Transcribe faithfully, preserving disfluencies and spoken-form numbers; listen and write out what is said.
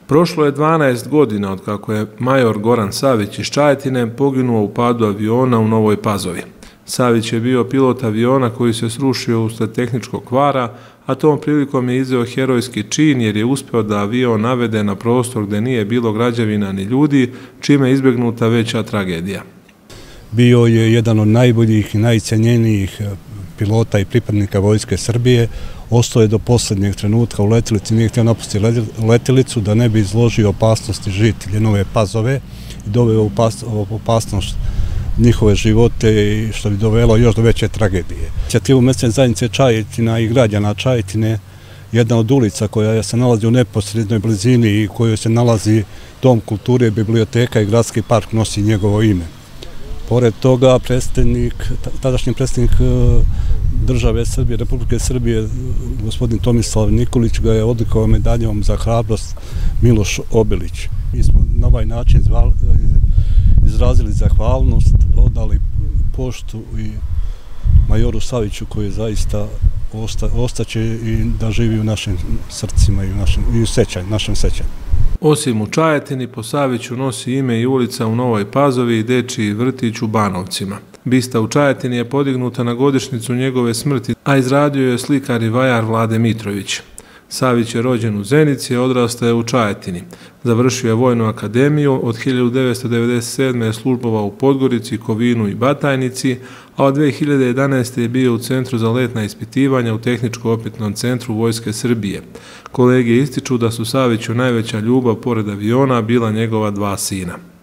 Prošlo je dvanaest godina od kako je major Goran Savić iz Čajetine poginuo u padu aviona u Novoj Pazovi. Savić je bio pilot aviona koji se srušio usled tehničkog kvara, a tom prilikom je izveo herojski čin jer je uspeo da avion navede na prostor gde nije bilo građevina ni ljudi, čime je izbjegnuta veća tragedija. Bio je jedan od najboljih i najcenjenijih pilota i pripadnika Vojske Srbije. Ostao je do posljednjeg trenutka u letilici, nije htio napustiti letilicu da ne bi izložio opasnosti žitelje Nove Pazove i doveo opasnost njihove živote i što bi dovelo još do veće tragedije. Inicijativu mesne zajednice Čajetina i građana Čajetine, jedna od ulica koja se nalazi u neposrednoj blizini i u kojoj se nalazi Dom kulture, biblioteka i gradski park nosi njegovo ime. Pored toga, tadašnji predsjednik države Srbije, Republike Srbije, gospodin Tomislav Nikolić, ga je odlikovao medaljom za hrabrost Miloš Obilić. Mi smo na ovaj način izrazili zahvalnost, odali poštu i majoru Saviću koji je zaista ostaće i da živi u našim srcima i u našem sećanju. Osim u Čajetini, po Saviću nosi ime i ulica u Novoj Pazovi i dečiji vrtić u Banovcima. Bista u Čajetini je podignuta na godišnjicu njegove smrti, a izradio je slikar i vajar Vlade Mitrović. Savić je rođen u Zenici, a odrastao je u Čajetini. Završio je Vojnu akademiju, od hiljadu devetsto devedeset sedme. je službovao u Podgorici, Kovinu i Batajnici, a od dve hiljade jedanaeste. je bio u Centru za letna ispitivanja u Tehničko-opitnom centru Vojske Srbije. Kolege ističu da su Saviću najveća ljubav pored aviona bila njegova dva sina.